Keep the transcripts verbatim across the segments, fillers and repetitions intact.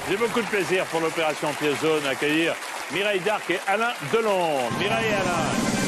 J'ai beaucoup de plaisir pour l'opération Pièce jaune à accueillir Mireille Darc et Alain Delon. Mireille et Alain.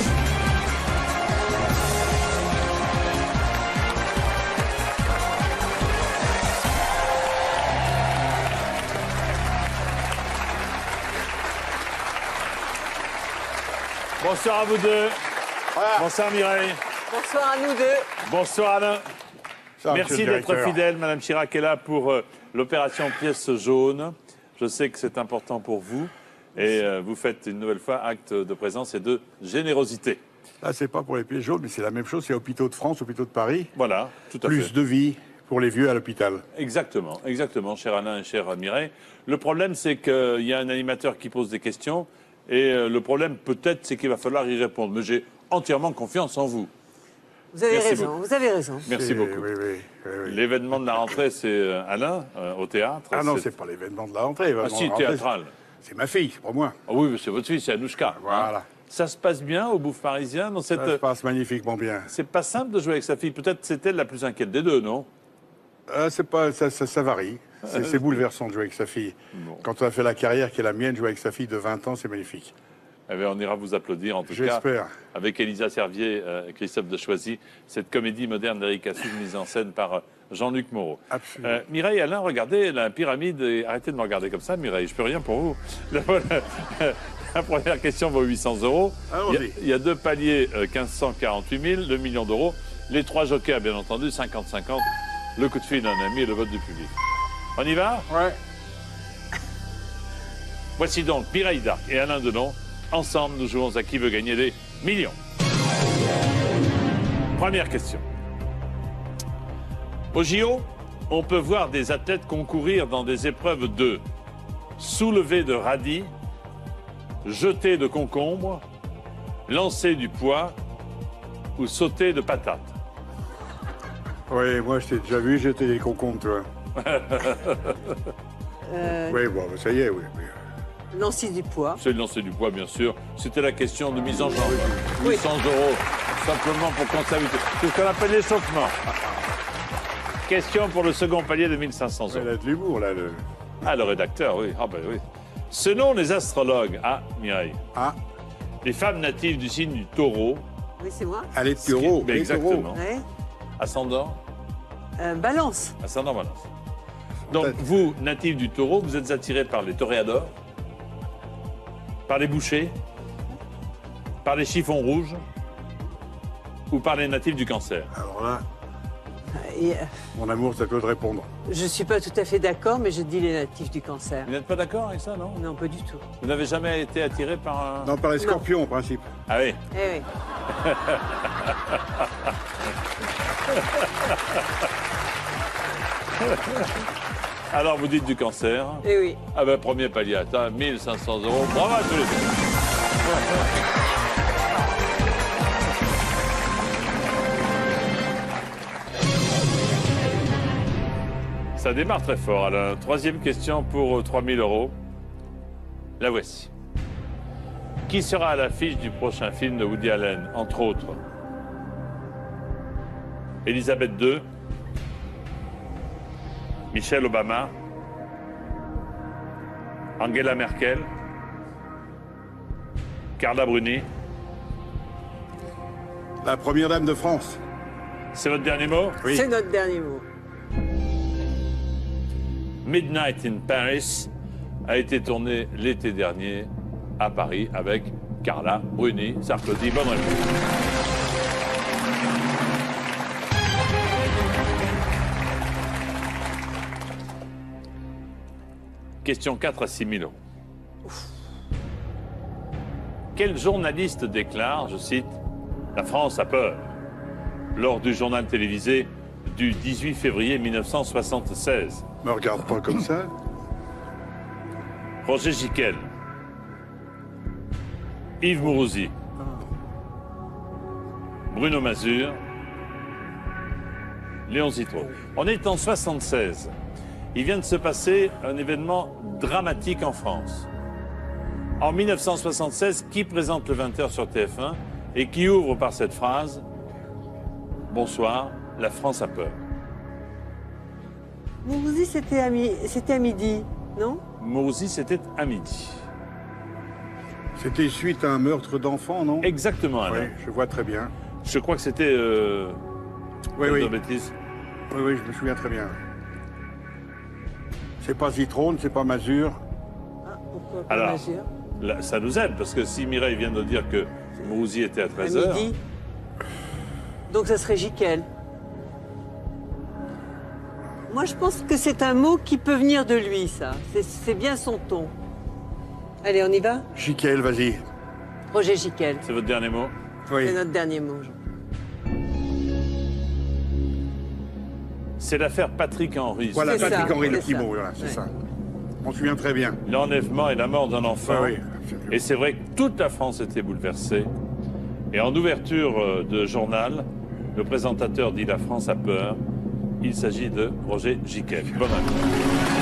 Bonsoir à vous deux. Voilà. Bonsoir Mireille. Bonsoir à nous deux. Bonsoir Alain. Ça, merci d'être fidèle. Madame Chirac est là pour euh, l'opération Pièce jaune. Je sais que c'est important pour vous. Et euh, vous faites une nouvelle fois acte de présence et de générosité. Là, c'est pas pour les pièces jaunes, mais c'est la même chose. C'est hôpitaux de France, hôpitaux de Paris. Voilà, tout à Plus fait. de vie pour les vieux à l'hôpital. Exactement, exactement, cher Alain et cher Mireille. Le problème, c'est qu'il y a un animateur qui pose des questions. Et euh, le problème, peut-être, c'est qu'il va falloir y répondre. Mais j'ai entièrement confiance en vous. Vous avez Merci raison, beaucoup. vous avez raison. Merci Et, beaucoup. Oui, oui, oui, oui. L'événement de la rentrée, c'est euh, Alain, euh, au théâtre. Ah non, c'est pas l'événement de la rentrée. Ah si, théâtral. C'est ma fille, c'est pour moi. Ah oui, c'est votre fille, c'est Anouchka. Voilà. Hein. Ça se passe bien au Bouffe Parisien dans cette... Ça se passe magnifiquement bien. C'est pas simple de jouer avec sa fille. Peut-être c'est elle la plus inquiète des deux, non? Euh, c'est pas, ça, ça, ça varie. C'est bouleversant de jouer avec sa fille. Bon. Quand on a fait la carrière qui est la mienne, jouer avec sa fille de vingt ans, c'est magnifique. Eh bien, on ira vous applaudir, en tout cas, J'espère. avec Elisa Servier et Christophe de Choisy, cette comédie moderne d'Eric Assou, mise en scène par Jean-Luc Moreau. Absolument. Euh, Mireille, Alain, regardez la pyramide. Et... Arrêtez de me regarder comme ça, Mireille, je peux rien pour vous. La, la première question vaut huit cents euros. Il y, a, il y a deux paliers, euh, mille cinq cent quarante-huit mille, deux millions d'euros. Les trois jokers, bien entendu, cinquante cinquante. Le coup de fil d'un ami et le vote du public. On y va? Ouais. Voici donc Mireille Darc et Alain Delon. Ensemble, nous jouons à qui veut gagner des millions. Première question. Au J O, on peut voir des athlètes concourir dans des épreuves de soulevé de radis, jeter de concombre, lancer du poids ou sauter de patates. Oui, moi, je t'ai déjà vu, j'étais des concombres, toi. Euh, Oui, bon, ça y est, oui. oui. Lancer du poids. C'est le lancer du poids, bien sûr. C'était la question de mise en jambe. Oui. huit cents euros, simplement pour conservation. C'est ce qu'on appelle l'échauffement. Question pour le second palier de mille cinq cents euros. Elle a de l'humour, là. Le... Ah, le rédacteur, oui. Ah, ben oui. Selon les astrologues, ah, Mireille, Ah, les femmes natives du signe du taureau, Oui, c'est moi. elle est de taureau. mais les exactement, taureaux. Ouais. ascendant, Euh, balance. ascendant balance. Donc, Peut-être. vous, natif du taureau, vous êtes attiré par les toréadors, par les bouchers, par les chiffons rouges ou par les natifs du cancer? Alors là, Et, euh, mon amour, ça peut te répondre. je ne suis pas tout à fait d'accord, mais je dis les natifs du cancer. Vous n'êtes pas d'accord avec ça, non? Non, pas du tout. Vous n'avez jamais été attiré par un... Non, par les scorpions, en principe. Ah oui. Eh oui. Alors, vous dites du cancer. Eh oui. Ah ben, premier palier atteint, mille cinq cents euros. Bravo à tous les deux. Ça démarre très fort. Alors, troisième question pour trois mille euros. La voici. Qui sera à l'affiche du prochain film de Woody Allen, entre autres? Elisabeth deux, Michelle Obama, Angela Merkel, Carla Bruni. La première dame de France. C'est votre dernier mot? Oui. C'est notre dernier mot. Midnight in Paris a été tourné l'été dernier à Paris avec Carla Bruni. Sarkozy, bonne réponse. Question quatre à six mille euros. Quel journaliste déclare, je cite, « La France a peur » lors du journal télévisé du dix-huit février mille neuf cent soixante-seize? Me regarde pas comme ça. Roger Giquel, Yves Mourouzi, Bruno Mazur, Léon Zitrone. On est en soixante-seize. Il vient de se passer un événement dramatique en France. En mille neuf cent soixante-seize, qui présente le vingt heures sur T F un et qui ouvre par cette phrase « Bonsoir, la France a peur ». Vous vous dites c'était à, mi c'était à midi. Non? Mourouzi, c'était à midi. C'était suite à un meurtre d'enfant, non? Exactement, Alain. Oui, je vois très bien. Je crois que c'était... Euh... Oui, oui. De bêtises. Oui, oui, je me souviens très bien. C'est pas Zitrone, c'est pas Mazur. Ah, pourquoi pas Alors, Mazur? là, ça nous aide, parce que si Mireille vient de dire que Mourouzi était à À treize heures... midi. Donc ça serait Jiquel. Moi, je pense que c'est un mot qui peut venir de lui, ça. C'est- C'est bien son ton. Allez, on y va? Jiquel, vas-y. Roger Jiquel. C'est votre dernier mot? Oui. C'est notre dernier mot. C'est l'affaire Patrick Henry. Voilà, C'est Patrick ça, Henry, le c'est petit ça. mot, voilà, c'est Ouais. ça. On se souvient très bien. L'enlèvement et la mort d'un enfant. Oui, oui, absolument. Et c'est vrai que toute la France était bouleversée. Et en ouverture euh, de journal, le présentateur dit « La France a peur ». Il s'agit de Roger Jiquel. Bonne année.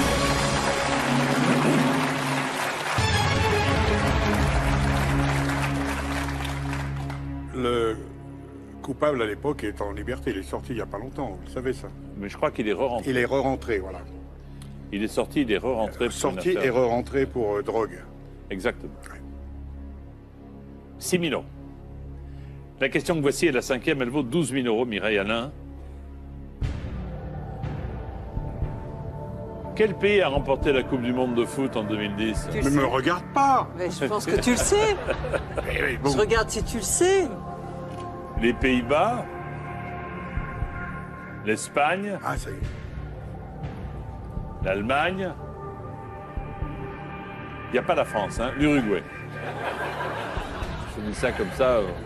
Le coupable à l'époque est en liberté. Il est sorti il n'y a pas longtemps, vous le savez ça. Mais je crois qu'il est re-rentré. Il est re-rentré, voilà. Il est sorti, il est re-rentré. pour Sorti une et affaire. re-rentré pour euh, drogue. Exactement. six mille euros. La question que voici est la cinquième, elle vaut douze mille euros, Mireille Alain. Quel pays a remporté la Coupe du Monde de foot en deux mille dix? Tu le Mais sais. me regarde pas. Mais je pense que tu le sais. Eh oui, bon. Je regarde si tu le sais. Les Pays-Bas, l'Espagne, Ah, ça y est. l'Allemagne. Il n'y a pas la France, hein, l'Uruguay. Je dis ça comme ça. euh.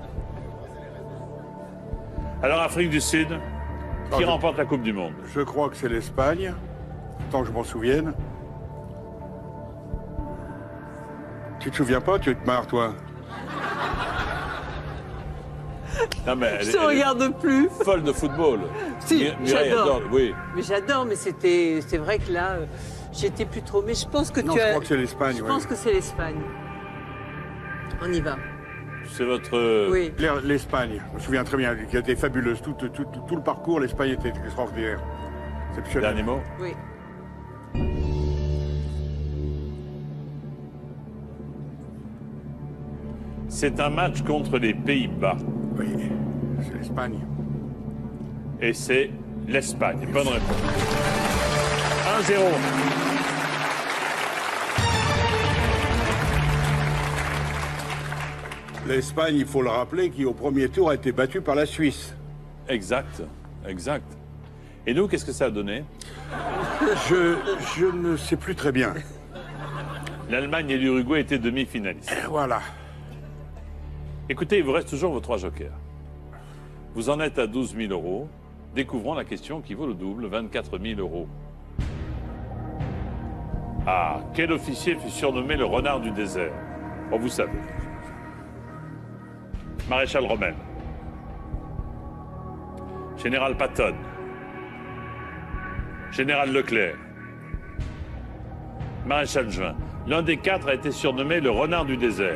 Alors, Afrique du Sud, qui Ah, je- remporte la Coupe du Monde? Je crois que c'est l'Espagne, tant que je m'en souvienne. Tu te souviens pas? Tu te marres, toi. Non, mais elle, Je est- te elle est regarde plus. folle de football. Si, Mi- Mireille j'adore. adore, oui. Mais j'adore, mais c'était, c'est vrai que là, euh, j'étais plus trop. Mais je pense que Non, tu je as. crois que c'est l'Espagne, Je ouais. pense que c'est l'Espagne. On y va. C'est votre... euh, Oui. L'E- L'Espagne, je me souviens très bien, qui a été fabuleuse. Tout, tout, tout, tout le parcours, l'Espagne était extraordinaire. Exceptionnel. Dernier mot. Oui. C'est un match contre les Pays-Bas. Oui, c'est l'Espagne. Et c'est l'Espagne. Bonne réponse. un zéro. L'Espagne, il faut le rappeler, qui au premier tour a été battue par la Suisse. Exact. Exact. Et nous, qu'est-ce que ça a donné? Je, je ne sais plus très bien. L'Allemagne et l'Uruguay étaient demi-finalistes. Voilà. Écoutez, il vous reste toujours vos trois jokers. Vous en êtes à douze mille euros. Découvrons la question qui vaut le double, vingt-quatre mille euros. Ah, quel officier fut surnommé le renard du désert? Oh, vous savez. Maréchal Rommel. Général Patton. Général Leclerc. Maréchal Juin. L'un des quatre a été surnommé le renard du désert.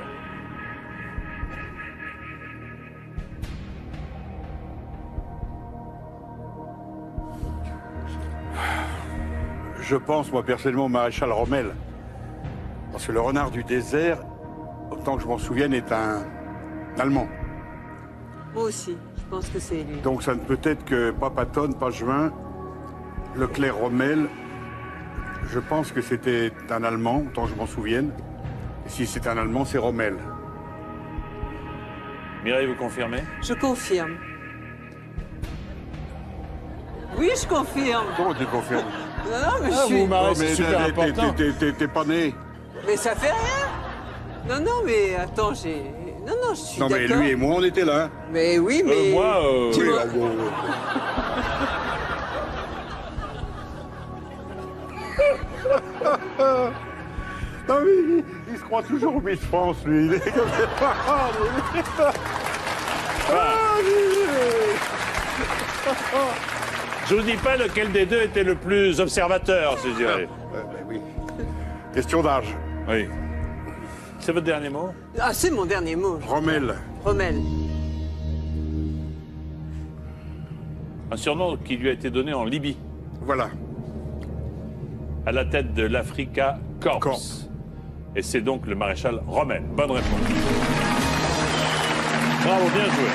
Je pense, moi, personnellement, au maréchal Rommel. Parce que le renard du désert, autant que je m'en souvienne, est un Allemand. Moi aussi. Je pense que c'est lui. Donc ça ne peut être que pas Patton, pas Juin, Leclerc Rommel. Je pense que c'était un Allemand, autant que je m'en souvienne. Et si c'est un Allemand, c'est Rommel. Mireille, vous confirmez? Je confirme. Oui, je confirme. Comment tu confirmes? Non, non, mais je Ah, suis. vous, Marie, Non, c'est mais super t'es- important. t'es- t'es- T'es pas né. Mais ça fait rien. Non, non, mais attends, j'ai. Non, non, je suis Non, mais d'accord. lui et moi, on était là. Mais oui, Euh, mais. moi, euh, Tu Oui, vois- ah, bon, bon. Non, mais il, il se croit toujours au Miss France, lui. Il est comme ça. Ah, lui. Ah, lui. Je vous dis pas lequel des deux était le plus observateur, si je dirais. Euh, ben oui. Question d'âge. Oui. C'est votre dernier mot? Ah, c'est mon dernier mot. Rommel. Rommel. Un surnom qui lui a été donné en Libye. Voilà. à la tête de l'Africa Corps. Corps. Et c'est donc le maréchal Rommel. Bonne réponse. Bravo, bien joué.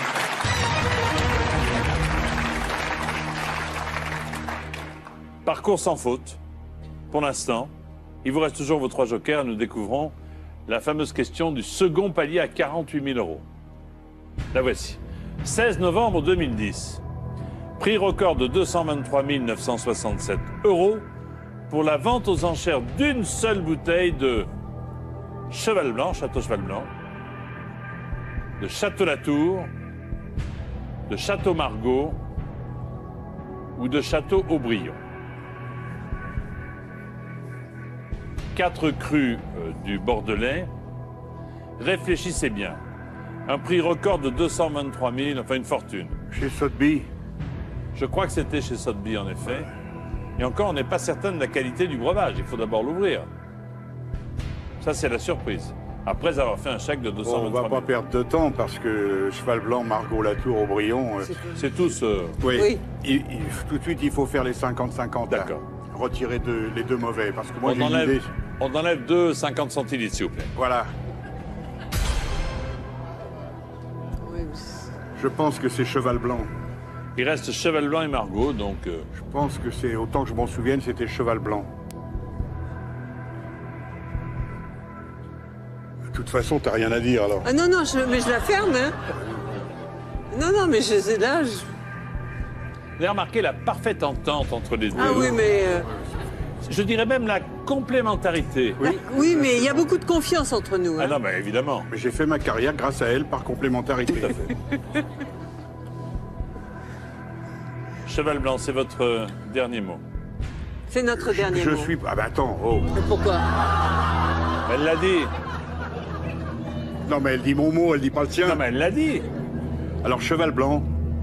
Parcours sans faute. Pour l'instant, il vous reste toujours vos trois jokers. Nous découvrons la fameuse question du second palier à quarante-huit mille euros. La voici. seize novembre deux mille dix. Prix record de deux cent vingt-trois mille neuf cent soixante-sept euros pour la vente aux enchères d'une seule bouteille de Cheval Blanc, Château Cheval Blanc, de Château Latour, de Château Margaux ou de Château Aubryon. Quatre crus euh, du Bordelais. Réfléchissez bien. Un prix record de deux cent vingt-trois mille, enfin une fortune. Chez Sotheby. Je crois que c'était chez Sotheby, en effet. Et encore, on n'est pas certain de la qualité du breuvage. Il faut d'abord l'ouvrir. Ça, c'est la surprise. Après avoir fait un chèque de deux cent vingt-trois mille. Bon, on ne va pas perdre de temps parce que Cheval Blanc, Margaux, Latour, Aubryon... Euh, c'est tous... Euh... Oui. Oui. Il, il, tout de suite, il faut faire les cinquante cinquante. D'accord. Retirer deux, les deux mauvais. Parce que moi, on, j'ai enlève, une idée. on enlève deux cinquante centilitres, s'il vous plaît. Voilà. Oui, Je pense que c'est Cheval Blanc. Il reste Cheval Blanc et Margaux, donc... Euh... Je pense que c'est, autant que je m'en souvienne, c'était Cheval Blanc. De toute façon, t'as rien à dire, alors. Ah non, non, je, mais je la ferme, hein. Non, non, mais je sais là... Je... Vous avez remarqué la parfaite entente entre les deux. Ah oui, mais... Euh... Je dirais même la complémentarité. Oui, ah, oui mais il y a beaucoup de confiance entre nous. Hein. Ah non, mais évidemment. Mais j'ai fait ma carrière grâce à elle par complémentarité. Tout à fait. Cheval Blanc, c'est votre euh, dernier mot. C'est notre dernier je mot. Je suis... Ah ben attends, oh. Mais pourquoi? Elle l'a dit. Non, mais elle dit mon mot, elle dit pas le tien. Non, mais elle l'a dit. Alors, Cheval Blanc.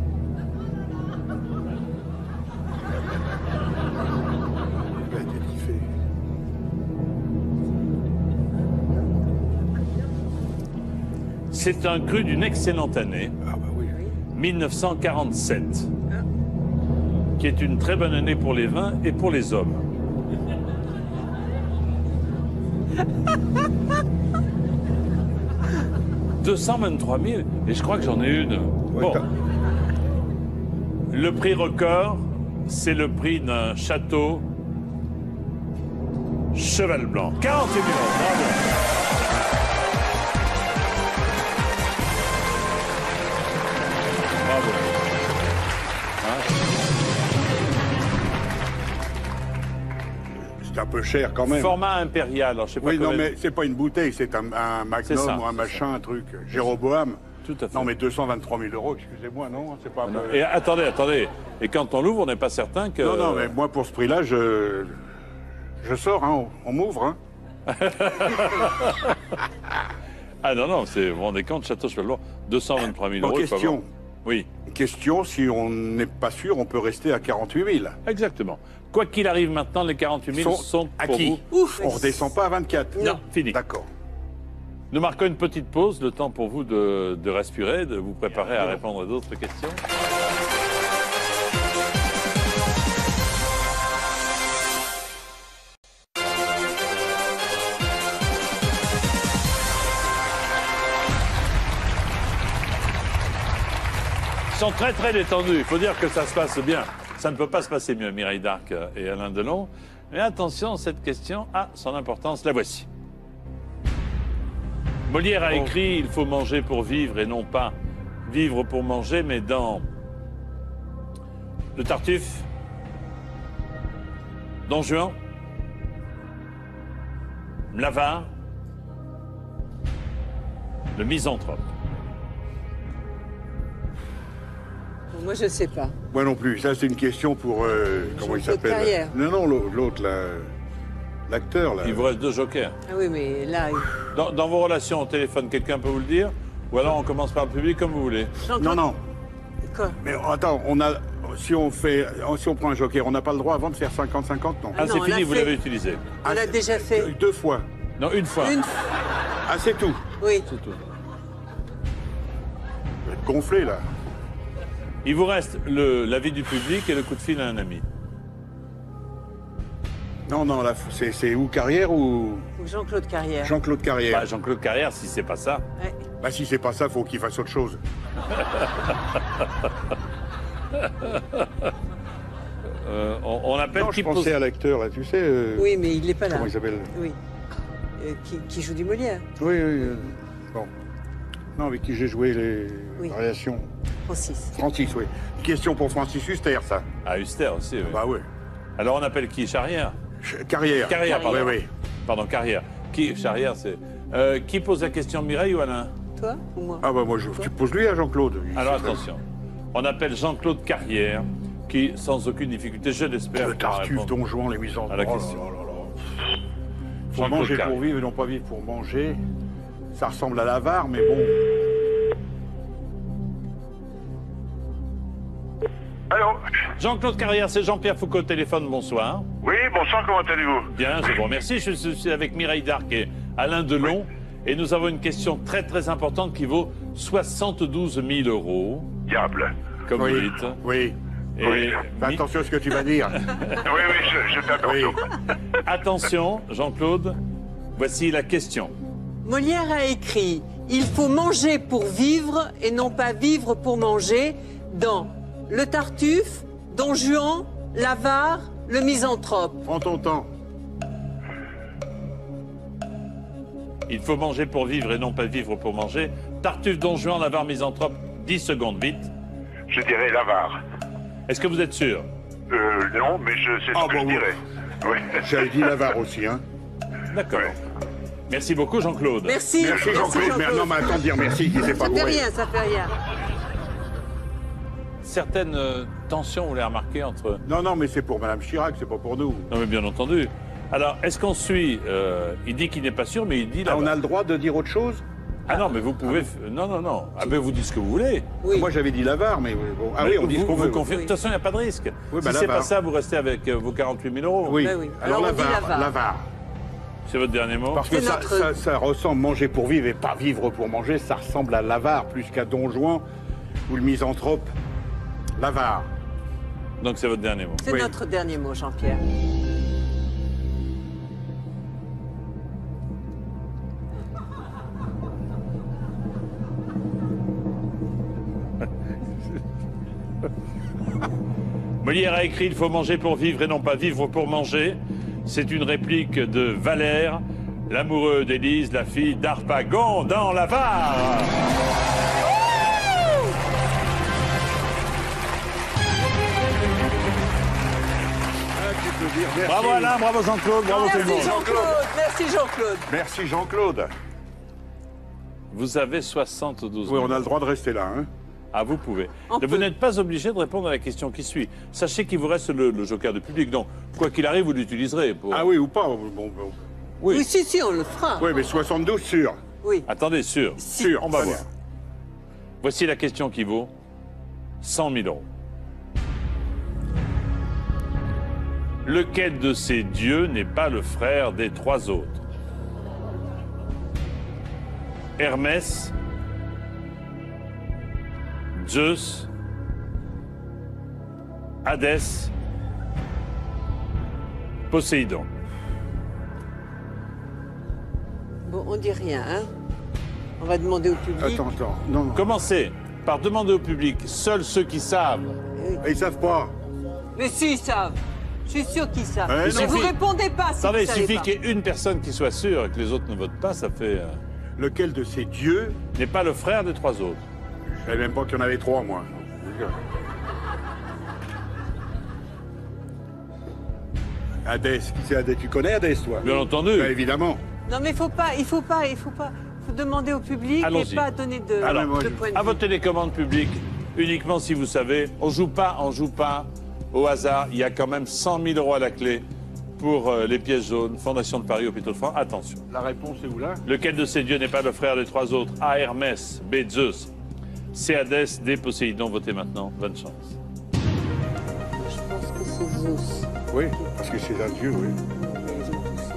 C'est un cru d'une excellente année, Ah bah oui. mille neuf cent quarante-sept, qui est une très bonne année pour les vins et pour les hommes. deux cent vingt-trois mille, et je crois que j'en ai une. Bon. Le prix record, c'est le prix d'un château Cheval Blanc. quarante-huit mille euros, bravo. Bravo. Hein? C'est un peu cher quand même. Format impérial, alors je sais pas Oui, non, combien- mais c'est pas une bouteille, c'est un, un C'est ça, Magnum ou un c'est machin, un truc. Jéroboam. Tout à fait. Non, mais deux cent vingt-trois mille euros, excusez-moi, non, c'est pas... Et attendez, attendez. Et quand on l'ouvre, on n'est pas certain que... Non, non, mais moi, pour ce prix-là, je... Je sors, hein, on m'ouvre, hein. Ah non, non, c'est, vous vous rendez compte, Château Cheval Blanc, deux cent vingt-trois mille Bon, euros. il faut question. avoir- Oui, Question, si on n'est pas sûr, on peut rester à quarante-huit mille. exactement. Quoi qu'il arrive maintenant, les quarante-huit mille sont, Sont pour acquis. vous. Ouf. On redescend pas à vingt-quatre. Non, fini. D'accord. Nous marquons une petite pause, le temps pour vous de, de respirer, de vous préparer à répondre à d'autres questions. Ils sont très très détendus, il faut dire que ça se passe bien. Ça ne peut pas se passer mieux, Mireille Darc et Alain Delon. Mais attention, cette question a son importance, la voici. Molière a écrit « Il faut manger pour vivre et non pas vivre pour manger », mais dans Le Tartuffe, Don Juan, L'Avare, Le Misanthrope. Moi, je ne sais pas. Moi non plus. Ça, c'est une question pour... euh, comment il Jean-Claude s'appelle? Carrière. Non, non, l'autre, là. L'acteur, là. Il vous reste deux jokers. Ah oui, mais là... il- Dans, dans vos relations au téléphone, quelqu'un peut vous le dire? Ou alors on commence par le public comme vous voulez. Jean-Claude- Non, non. Quoi? Mais attends, on a... Si on fait... Si on prend un joker, on n'a pas le droit avant de faire cinquante cinquante, non? Ah, non, c'est on fini, l'a vous fait. l'avez utilisé. On l'a déjà fait. Deux fois. Non, une fois. Une... Ah, c'est tout. Oui. C'est tout. Je vais être gonflé, là. Il vous reste le- l'avis du public et le coup de fil à un ami. Non, non, c'est où Carrière ou... Jean-Claude Carrière. Jean-Claude Carrière. Bah, Jean-Claude Carrière, si c'est pas ça. Ouais. Bah si c'est pas ça, faut qu'il fasse autre chose. euh, on, on appelle non, qui je pensais pose... à l'acteur, là, tu sais. Euh... Oui, mais il n'est pas là. Comment il s'appelle? Oui. Euh, qui, qui joue du Molière. Oui, oui. Euh... Bon. Non, avec qui j'ai joué les oui. variations. Francis. Francis, oui. Question pour Francis Huster, ça. Ah, Huster aussi, oui. Bah oui. Alors on appelle qui? Charrière? Ch Carrière, Carrière. Carrière. pardon. Oui, oui. Pardon, Carrière. Qui? Charrière, c'est... Euh, qui pose la question, Mireille ou Alain? Toi ou moi? Ah bah moi, je... tu poses lui à Jean-Claude. Alors attention. On appelle Jean-Claude Carrière, qui, sans aucune difficulté, je l'espère... Le Tartuffe, Don Juan, les mises en... à la oh question. là là là. Faut manger pour vivre et non pas vivre pour manger. Ça ressemble à l'avare, mais bon... Allô? Jean-Claude Carrière, c'est Jean-Pierre Foucault au téléphone, bonsoir. Oui, bonsoir, comment allez-vous? Bien, je vous remercie. Je suis avec Mireille Darc et Alain Delon. Oui. Et nous avons une question très très importante qui vaut soixante-douze mille euros. Diable. Comme oui. vous dites. Oui. Et oui. Fais attention à ce que tu vas dire. oui, oui, je, je fais attention. Oui. Attention, Jean-Claude, voici la question. Molière a écrit « Il faut manger pour vivre et non pas vivre pour manger » dans Le Tartuffe, Don Juan, l'Avare, le Misanthrope. Prends ton temps. Il faut manger pour vivre et non pas vivre pour manger. Tartuffe, Don Juan, l'Avare, Misanthrope, dix secondes, vite. Je dirais l'Avare. Est-ce que vous êtes sûr? Euh, non, mais je sais ce ah, que bon, je oui. dirais. Oui. J'avais dit l'avare aussi, hein. D'accord. Ouais. Merci beaucoup, Jean-Claude. Merci. Merci, Jean-Claude. Jean Mais non, mais attends de dire merci, qui s'est pas Ça fait bourré. rien, ça fait rien. Certaines euh, tensions, vous les remarquez entre... Non, non, mais c'est pour Madame Chirac, c'est pas pour nous. Non, mais bien entendu. Alors, est-ce qu'on suit euh, il dit qu'il n'est pas sûr, mais il dit là. Ah, on a le droit de dire autre chose? Ah non, mais vous pouvez... Ah, non, non, non. Ah ben, vous dites ce que vous voulez. Oui. Moi, j'avais dit l'avare, mais bon. Ah mais oui, on dit ce qu'on veut. confirmez. De toute façon, il n'y a pas de risque. Oui, si bah, c'est l'avare. pas ça, vous restez avec euh, vos quarante-huit mille euros. Oui. Ben oui. Alors, Alors, on dit l'avare, l'avare. l'avare. C'est votre dernier mot? Parce que ça, notre... ça, ça ressemble manger pour vivre et pas vivre pour manger, ça ressemble à l'avare plus qu'à Don Juan ou le misanthrope. L'avare. Donc c'est votre dernier mot. C'est Oui. notre dernier mot, Jean-Pierre. Molière a écrit « Il faut manger pour vivre et non pas vivre pour manger ». C'est une réplique de Valère, l'amoureux d'Élise, la fille d'Harpagon dans l'Avare. Merci. Bravo Alain, bravo Jean-Claude, bravo tout le Merci monde. Jean-Claude. Merci Jean-Claude. Merci Jean-Claude. Vous avez soixante-douze Oui, mille. on a le droit de rester là, hein. Ah, vous pouvez. On Mais peut. vous n'êtes pas obligé de répondre à la question qui suit. Sachez qu'il vous reste le, le joker de public. Donc, quoi qu'il arrive, vous l'utiliserez. Pour... Ah oui, ou pas. Bon, bon. Oui. Oui, si, si, on le fera. Oui, mais soixante-douze sûr. Oui. Attendez, sûr. Sûr, On va très voir. bien. Voici la question qui vaut cent mille euros. Lequel de ces dieux n'est pas le frère des trois autres? Hermès, Zeus, Hadès, Poséidon. Bon, on dit rien, hein. On va demander au public. Attends, attends. Non, non. Commencez par demander au public, seuls ceux qui savent. Ils savent pas. Mais si, ils savent. Je suis sûr qu'ils savent. Eh Mais non. vous répondez pas si Attendez, vous il savez suffit pas. qu'il y ait une personne qui soit sûre et que les autres ne votent pas, ça fait... euh, Lequel de ces dieux? n'est pas le frère des trois autres. Je savais même pas qu'il y en avait trois, moi. Hadès, qui c'est Hadès? Tu connais Hadès, toi? Bien entendu. Ben, évidemment. Non, mais il faut pas, il faut pas, il faut pas. Il faut demander au public Allons-y. et pas donner de, Ah, mais moi, de je- point de À vue. votre télécommande publique, uniquement si vous savez, on joue pas, on joue pas au hasard. Il y a quand même cent mille euros à la clé pour euh, les pièces jaunes, Fondation de Paris, Hôpitaux de France. Attention. La réponse est où, là? Lequel de ces dieux n'est pas le frère des trois autres? A. Hermès, B. Zeus, C. Hadès, D. Poséidon. Votez maintenant. Bonne chance. Je pense que c'est Zeus. Oui, parce que c'est un dieu, oui. Ils ont tous ça.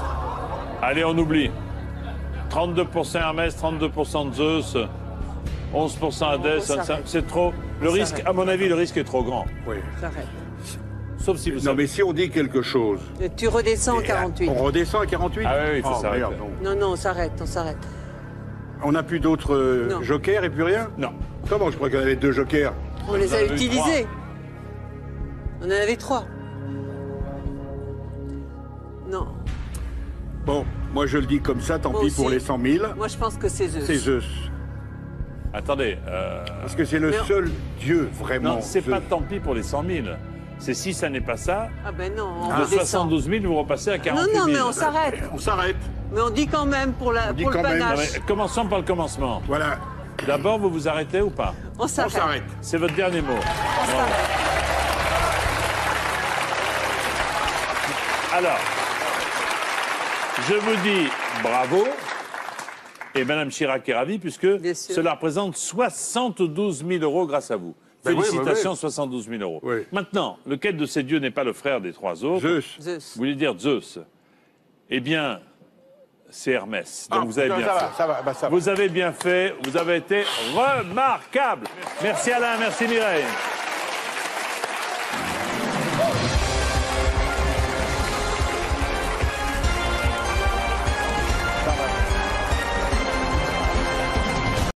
Allez, on oublie. trente-deux pour cent Hermès, trente-deux pour cent de Zeus. onze pour cent Hades, on s'arrête. c'est trop. Le On risque, s'arrête. à mon avis, le risque est trop grand. Oui. J'arrête. Sauf si vous Non, savez. mais si on dit quelque chose... Tu redescends à quarante-huit. On redescend à quarante-huit? Ah oui, oui, il faut Oh, s'arrêter. merde, non. Non, non, on s'arrête, on s'arrête. On n'a plus d'autres euh, Non. jokers et plus rien? Non. Comment je crois qu'il y avait deux jokers? On les en a avez eu utilisés. On en avait trois. Non. Bon, moi je le dis comme ça, tant Moi pis aussi. pour les cent mille. Moi, je pense que c'est Zeus. C'est Zeus. Attendez. euh, Parce que c'est le Mais on- seul dieu, vraiment. Non, c'est Zeus. pas tant pis pour les cent mille. C'est si ça n'est pas ça, Ah ben non, on de redescend. soixante-douze mille, vous repassez à Non, quarante-huit mille. non, mais on s'arrête. On s'arrête. Mais on dit quand même pour, la, On dit pour le quand même. Non, panache. mais commençons par le commencement. Voilà, D'abord, vous vous arrêtez ou pas? On on s'arrête. s'arrête. C'est votre dernier mot. On s'arrête. Alors, je vous dis bravo. Et Madame Chirac est ravie puisque Bien sûr. cela représente soixante-douze mille euros grâce à vous. Ben oui, Félicitations, oui, oui. soixante-douze mille euros. Oui. Maintenant, lequel de ces dieux n'est pas le frère des trois autres? Zeus. Zeus. Vous voulez dire Zeus? Eh bien, c'est Hermès. Donc Ah, vous avez ça bien va, fait. ça va, bah, ça va. Vous avez bien fait, vous avez été remarquable. Merci Alain, merci Mireille.